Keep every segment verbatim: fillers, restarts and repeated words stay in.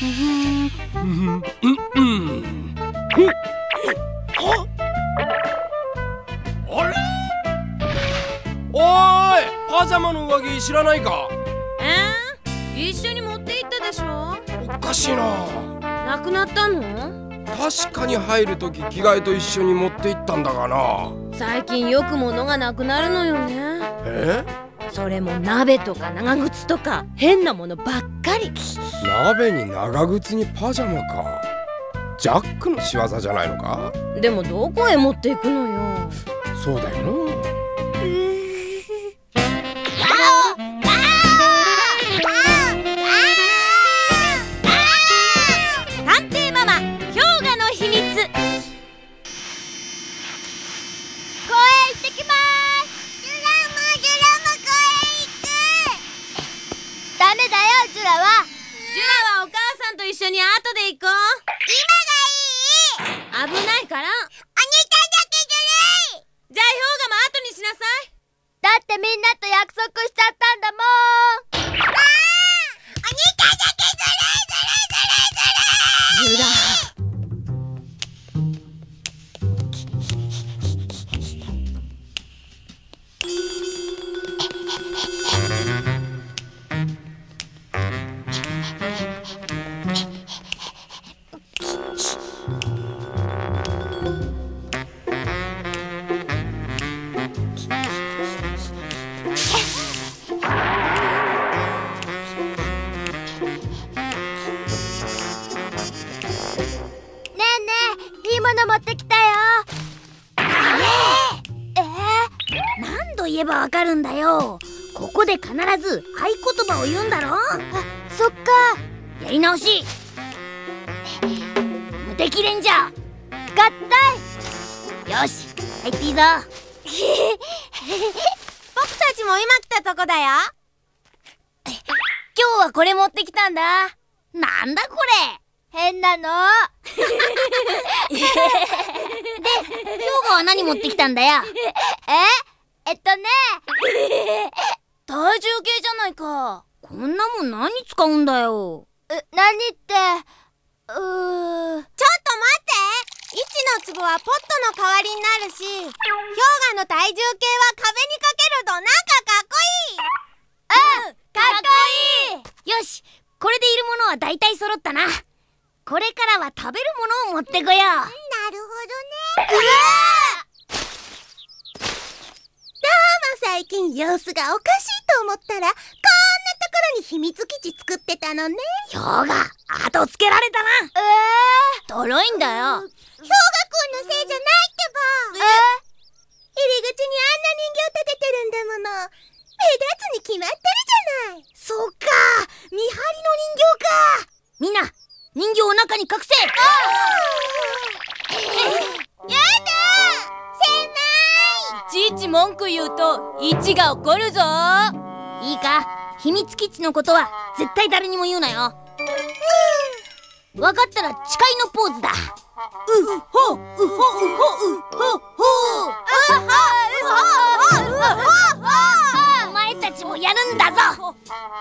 あれ？おーい、パジャマの上着知らないか？ えー、一緒に持って行ったでしょ。 おかしいな。 なくなったの？ 確かに入るとき着替えと一緒に持って行ったんだがな。 最近よく物がなくなるのよね。 え？ それも鍋とか長靴とか変なものばっかり。 鍋に長靴にパジャマか。ジャックの仕業じゃないのか？ でもどこへ持っていくのよ。 そうだよな。 探偵ママ氷河の秘密。公園行ってきまーす。ジュラもジュラも公園行く。ダメだよジュラは。ジュラはお母さんと一緒に後で行こう。今がいい。危ないから。お兄ちゃんだけずるい。じゃあ氷河も後にしなさい。だってみんなと約束しちゃったんだもん。ああ、お兄ちゃんだけずるいずるいずるいずるい。ジュラ。持ってきたよ。えー、えー、何度言えばわかるんだよ。ここで必ず合言葉を言うんだろ。あ、そっか。やり直し。無敵レンジャー合体。よし、入っていいぞ。僕たちも今来たとこだよ。今日はこれ持ってきたんだ。なんだこれ。変なの。で、氷河は何持ってきたんだよ。ええっとね、体重計じゃないか。こんなもん何使うんだよ。え、何って、うー。ちょっと待って。いちの粒はポットの代わりになるし、氷河の体重計は壁にかけるとなんかかっこいい。うん、かっこいい。よし、これでいるものは大体揃ったな。これからは食べるものを持ってこよう。なるほどね。うわー！どうも最近様子がおかしいと思ったら、こんなところに秘密基地作ってたのね。氷河、後つけられたな。えー、ドロいんだよ。氷河くんのせいじゃないってば。えー、入り口にあんな人形立ててるんだもの。目立つに決まってるじゃない。そっか、見張りの人形か。みんな人形を中に隠せ。やだ、狭い。いちいち文句言うといちが怒るぞ。いいか、秘密基地のことは絶対誰にも言うなよ。分かったら誓いのポーズだ。うほうほうほうほうほうほう。お前たちもやるんだぞ。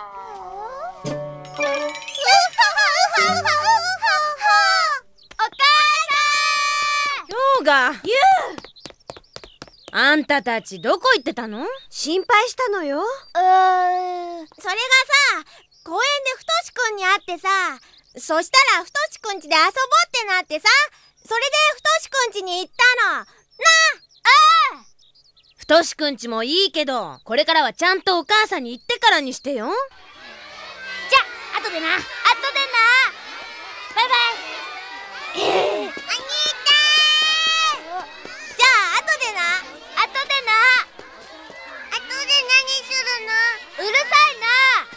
氷河、ユウ、あんたたちどこ行ってたの？心配したのよ。うーん、それがさ、公園でふとしくんに会ってさ、そしたらふとしくんちで遊ぼうってなってさ、それでふとしくんちに行ったの。なあ、ああ。ふとしくんちもいいけど、これからはちゃんとお母さんに言ってからにしてよ。じゃ、後でな。後でな。バイバイ。えー、お兄ちゃん。じゃあ後でな。後でな。後で何するの？うるさいな。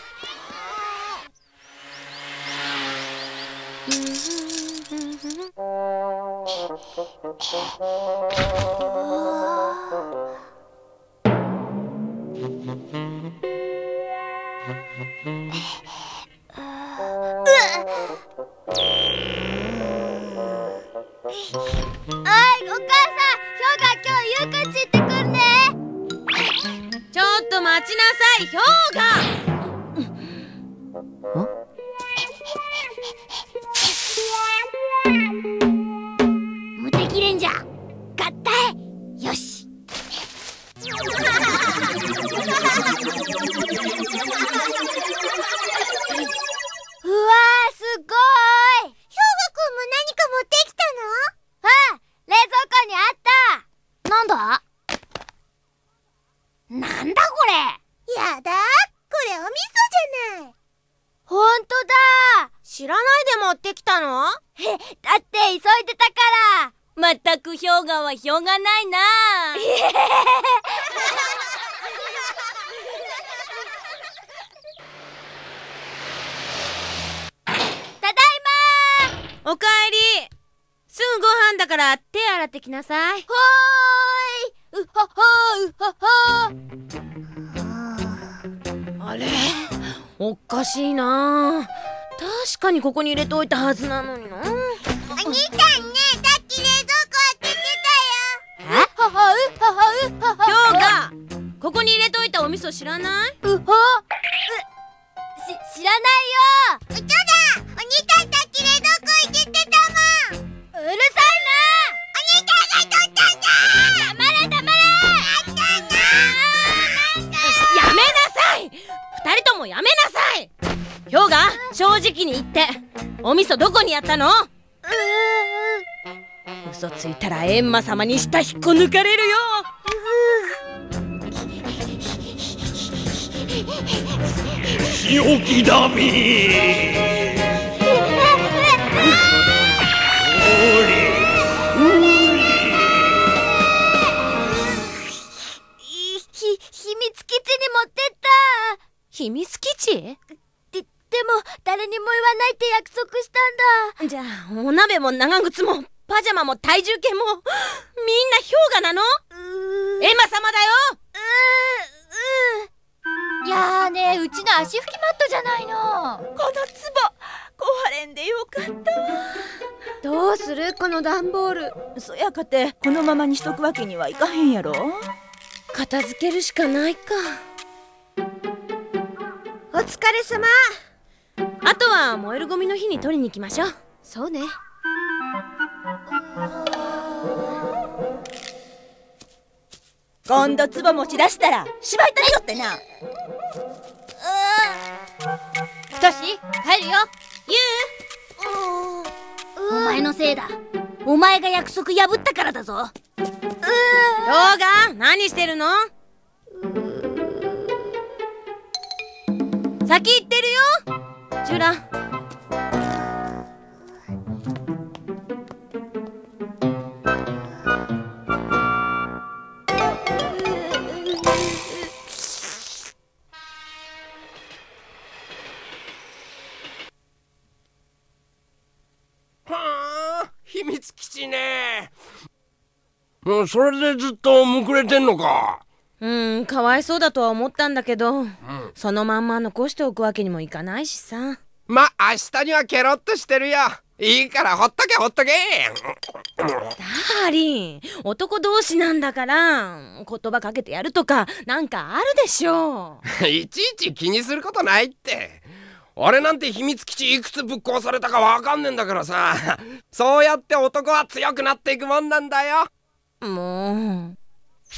おい、お母さん、氷河今日遊園地行ってくんね。ちょっと待ちなさい、氷河。 持ってきたの？へ、だって急いでたから。まったく氷河はしょうがないな。ただいまー。おかえり。すぐご飯だから手洗ってきなさい。ほーい。うははうはは。あれ、おかしいな。確かにここに入れておいたはずなのにな。お兄ちゃんね、さっき冷蔵庫開けてたよ。え？ははうははうはは。氷河、ここに入れておいたお味噌知らない？うはう、し、知らないよ。うそだ、お兄ちゃんさっき冷蔵庫開けてたもん。うるさいな。お兄ちゃんが取ったんだ。黙れ黙れ。やめなさい。二人ともやめなさい。氷河、正直に言って、お味噌どこにやったの？嘘ついたら閻魔様に舌引っこ抜かれるよ。 仕置きだみひ、秘密基地に持ってった。秘密基地？で、でも誰にも言わないって約束したんだ。じゃあお鍋も長靴もパジャマも体重計もみんな氷河なの？エマ様だよ。うういやーね、うちの足拭きマットじゃないの。この壺壊れんでよかったわ。どうするこの段ボール。 そやかてこのままにしとくわけにはいかへんやろ。 片付けるしかないか。お疲れ様。あとは燃えるゴミの日に取りに行きましょう。そうね。 今度壺持ち出したらしまいたいよってな。 ふとし、帰るよ。ゆう、お前のせいだ。お前が約束破ったからだぞ。氷河、何してるの？先行ってるよ、ジュラ。 秘密基地ね。もうそれでずっとむくれてんのか。 うん、かわいそうだとは思ったんだけど、うん、そのまんま残しておくわけにもいかないしさ。 ま、明日にはケロッとしてるよ。いいからほっとけほっとけ。 ダーリン、男同士なんだから言葉かけてやるとかなんかあるでしょう。 いちいち気にすることないって。俺なんて秘密基地いくつぶっ壊されたかわかんねえんだからさ。そうやって男は強くなっていくもんなんだよ。 もう。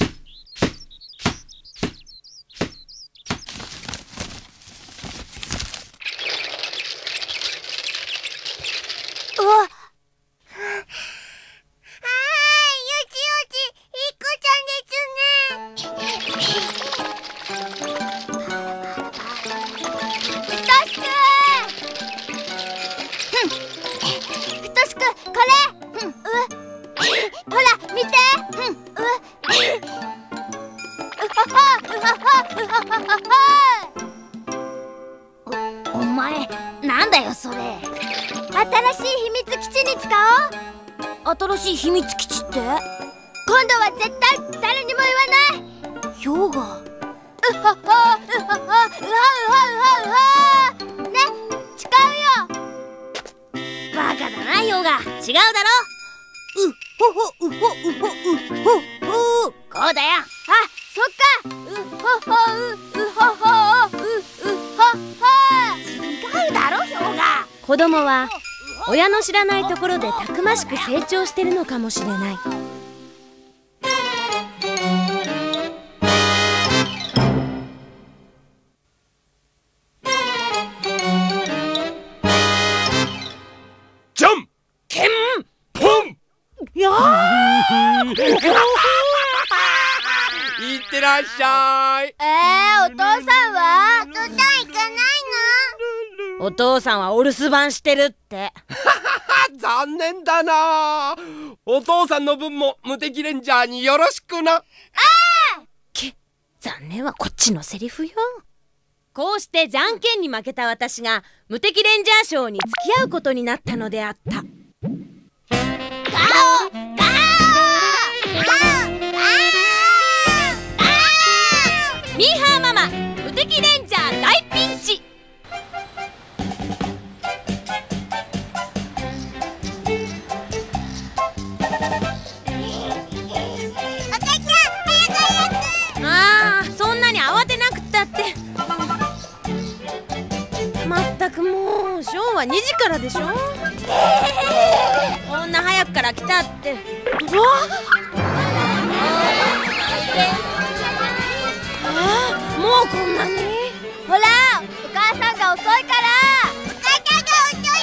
うわっ。お、お前なんだよそれ。新しい秘密基地に使おう。新しい秘密基地って？今度は絶対誰にも言わない。氷河。うははうははうはうはうはうはね、誓うよ。バカだな氷河。違うだろ。うほほうほうほうほほう。こうだよ。あ、そっか。うほほううほほうううほほ。違うだろ氷河。子供は親の知らないところでたくましく成長してるのかもしれない。 じゃんけんぽん。 やーいってらっしゃい。 えー、お父さんは？お父さん行かないの？ お父さんはお留守番してるって。 残念だな。お父さんの分も無敵レンジャーによろしくな。ああ、け、残念はこっちのセリフよ。こうしてじゃんけんに負けた私が無敵レンジャーショーに付き合うことになったのであった。ガオガオミーハーママ無敵レンジャー大ピンチ。ああ、そんなに慌てなくったって。まったくもうショーはにじからでしょ。こんな早くから来たって。うわあ、もうこんなに。 ほら、お母さんが遅いから。お母さんが遅いから。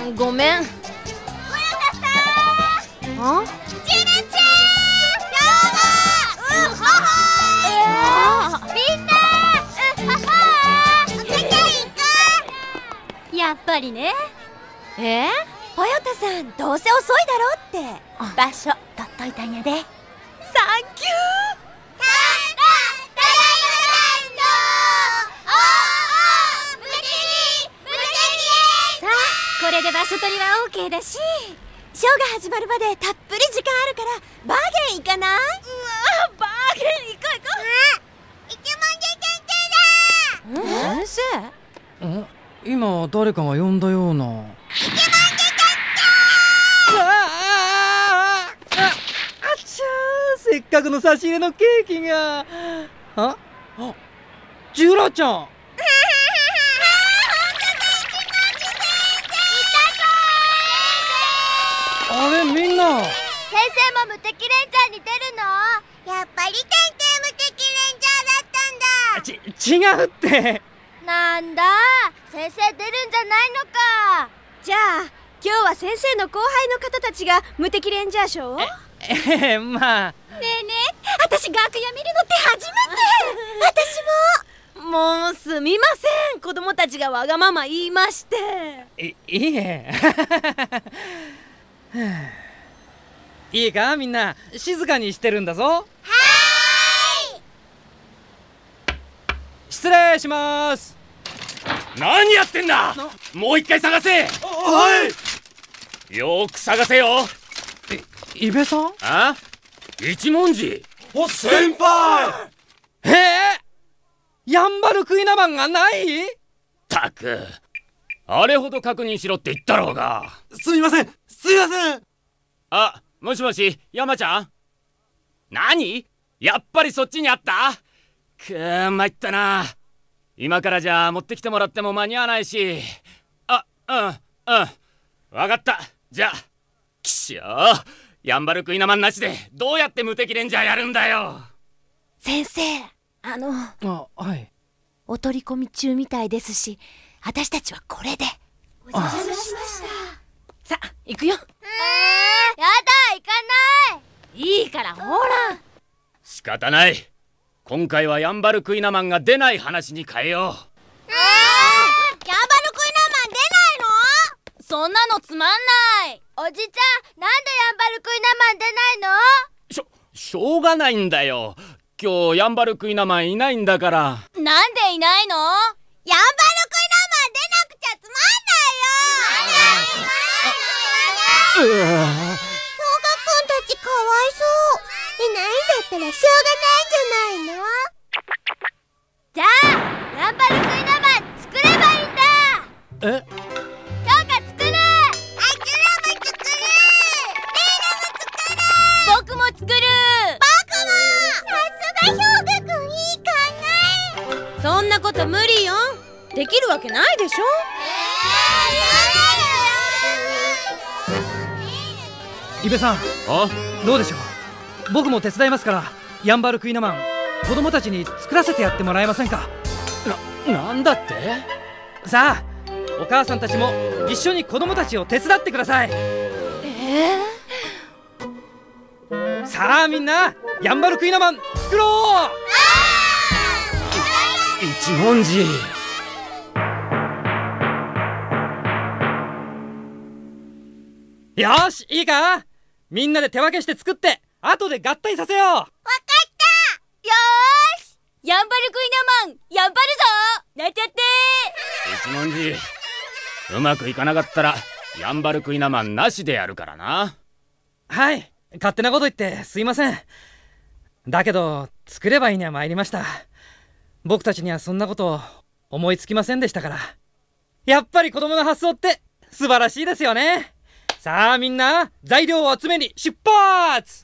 ごめん。 トヨタさん。あ？ジュネちゃん。どうも。うんはは。みんな。うんはは。お母さん行こう。やっぱりね。 え？ トヨタさん、どうせ遅いだろうって場所取っといたんやで。サンキュー。これで場所取りは オーケー だし、ショーが始まるまでたっぷり時間あるからバーゲン行かない？うわー、バーゲン行こう行こう。一文字先生だ。 先生？今誰かが呼んだような。 一文字先生。ああああっちゃー、せっかくの差し入れのケーキが。ああ、ジュラちゃん。あれ、みんな。 先生も無敵レンジャーに出るの？やっぱり天帝無敵レンジャーだったんだ。 ち、違うって。 なんだ、先生出るんじゃないのか。 じゃあ今日は先生の後輩の方たちが無敵レンジャーショーを。 ええ、まあ。 ねえねえ、私楽屋見るのって初めて。私も。 もうすみません、子供たちがわがまま言いまして。 い、いいえ。いいか、みんな静かにしてるんだぞ。はーい。 失礼します。 何やってんだ。もう一回探せ。はい。よーく探せよ。 い、伊部さん？ あ？一文字。 お、先輩。 へえ、ヤンバルクイナマンがない？ たく、あれほど確認しろって言ったろうが。 すみません、すみません。 あ、もしもし、山ちゃん？何？やっぱりそっちにあった？くー、参ったな。今からじゃ持ってきてもらっても間に合わないし。あ、うんうん、わかった。じゃあきしょー、ヤンバルクイナマンなしでどうやって無敵レンジャーやるんだよ。 先生、あのあ、はい、 お取り込み中みたいですし、私たちはこれで。 お邪魔しました。 さあ行くよ。 えー、やだ、行かない。 いいからほら。 仕方ない、今回はヤンバルクイナマンが出ない話に変えよう。 えー、ヤンバルクイナマン出ないの？ そんなのつまんない。 おじちゃん、なんでヤンバルクイナマン出ないの？ しょ、しょうがないんだよ。今日ヤンバルクイナマンいないんだから。 なんでいないの？ヤンバルクイナマン出なくちゃつまんないよ。うわ、小学くんたちかわいそう。いないんだったらしょうがないんじゃないの？じゃあヤンバルクイナマン作ればいいんだ。 え？ 今日が作る。あきらも作る。リーナも作る。 僕も作る。 僕も。さすがひょうがくん、いい考え。 そんなこと無理よ。できるわけないでしょ。 伊部さん、 あ、 どうでしょう。僕も手伝いますから、ヤンバルクイナマン子供たちに作らせてやってもらえませんか？ な、なんだって？ さあ、お母さんたちも一緒に子供たちを手伝ってください。 えー、さあみんな、ヤンバルクイナマン作ろう。 一文字。 よーし、いいか、みんなで手分けして作って後で合体させよう。わかった。 よーし、やんばるクイナマンやんばるぞ、なんちゃって一文字、うまくいかなかったらやんばるクイナマンなしでやるからな。 はい、勝手なこと言ってすいません。だけど作ればいいには参りました。僕たちにはそんなこと思いつきませんでしたから。やっぱり子供の発想って素晴らしいですよね。さあみんな、材料を集めに出発。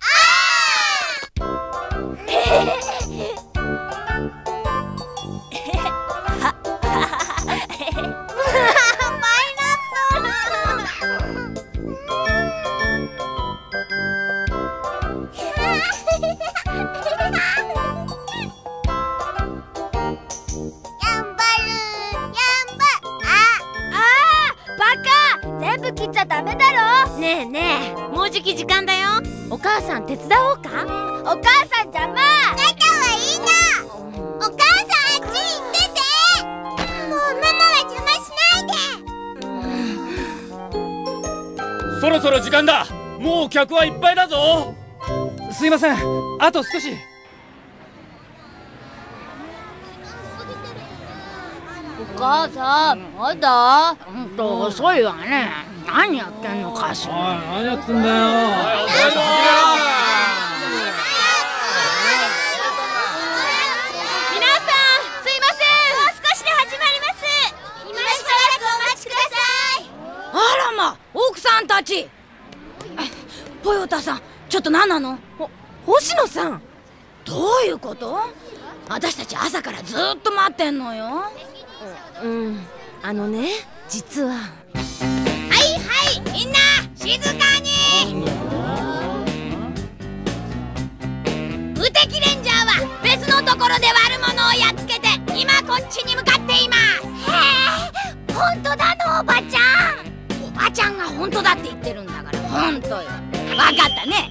切っちゃダメだろ。 ねえねえ、もうじき時間だよ。お母さん手伝おうか。 お母さん邪魔。仲はいいな。お母さんあっち行ってて。もうママは邪魔しないで。 そろそろ時間だ。もう客はいっぱいだぞ。 すいません、あと少し。 お母さん、まだほんと遅いわね。何やってんのかしら。 何やってんだよ。 皆さんすいません、もう少しで始まります。今しばらくお待ちください。 あらま、奥さんたち。ポヨタさん、ちょっと何なの？ 星野さん、 どういうこと？私たち朝からずっと待ってんのよ。 うん、あのね、実は。 はいはい、みんな静かに。無敵レンジャーは別のところで悪者をやっつけて今こっちに向かっています。 へえ、本当だのおばちゃん。 おばちゃんが本当だって言ってるんだから本当よ。分かったね。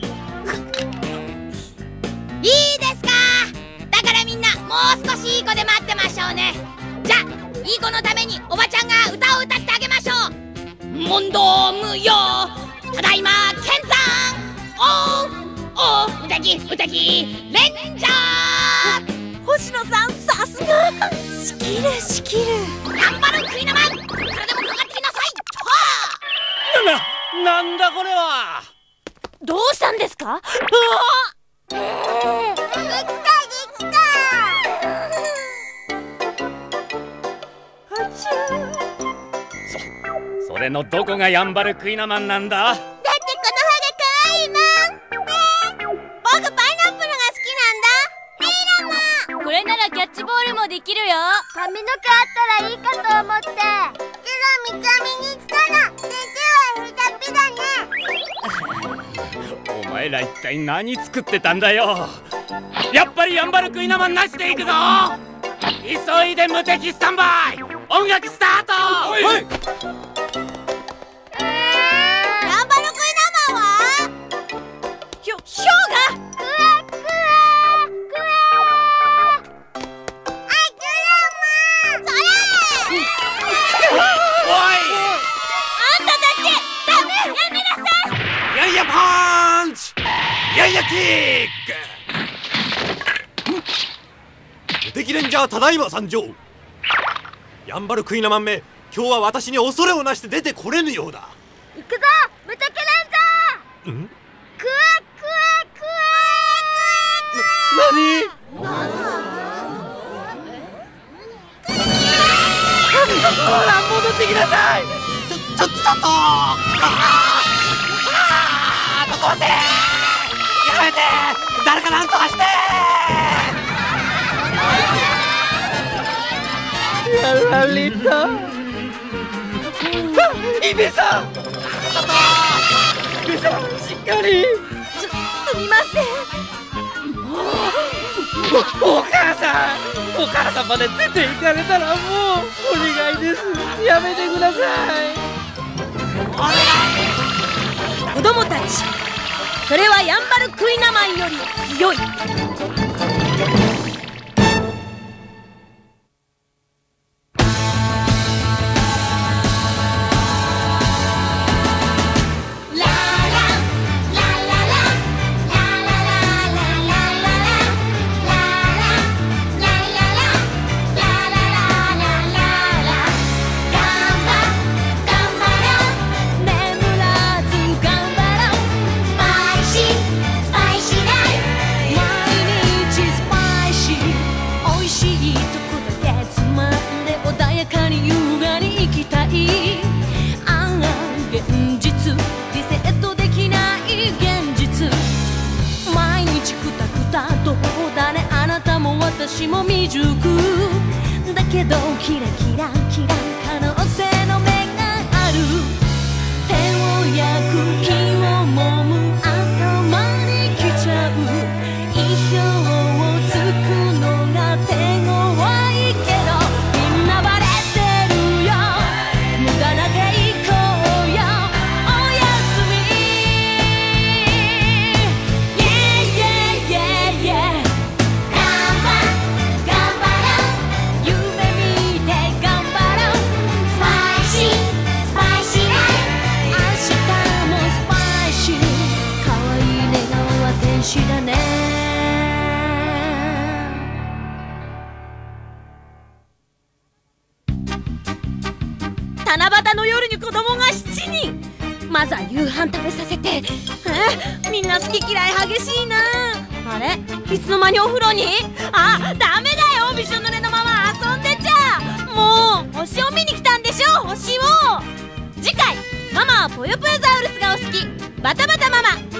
いいですか。だからみんなもう少しいい子で待ってましょうね。じゃあいい子のためにおばちゃんが歌を歌ってあげましょう。問答無用、ただいま剣山、おうおう、無敵無敵レンジャー。 星野さん、さすが。仕切る仕切る。 やんばるクイナマン、これでもかかってきなさい。 な、なんだこれは。 どうしたんですか。 できたできた。 それのどこがやんばるクイナマンなんだ。 だってこの歯が可愛いもん。ねえ、僕パイナップルが好きなんだ。メイラも。 これならキャッチボールもできるよ。 髪の毛あったらいいかと思って。けど見た目につかな。先生はヘタピだね。 お前ら一体何作ってたんだよ。やっぱりやんばるクイナマンなしでいくぞ。急いで無敵スタンバイ。音楽スタート。はい、 やんばるクイナマンはひょ、ひょうが。 クワクワクワ。あ、クラマン。それ。 おい、 あんたたちダメ、やめなさい。 やいやパンチ、やいやキック。無敵レンジャーただいま参上。やんばるクイナマンめ、今日は私に恐れをなして出てこれぬようだ。 行くぞ、無敵レンジャー。 ん？ クワクワクワクワ。 な、なに？ ほら戻ってきなさい。 ちょ、ちょ、ちょっと。ああ、ちょっと待って。やめて。誰かなんとかして。 やられた。イベさん、イベさん、しっかり。 す、すみません。 お、お母さん、お母さんまで出て行かれたらもうお願いです。やめてください。 子供たち、それはやんばるクイナマンより強い。 ラ七夕の夜に子供がしちにん。まずは夕飯食べさせて。え、みんな好き嫌い激しいな。あれ、いつの間にお風呂に。あ、ダメだよ、びしょ濡れのまま遊んでちゃ。もう星を見に来たんでしょ、星を。次回、ママはぽよぽよザウルスがお好きバタバタママ。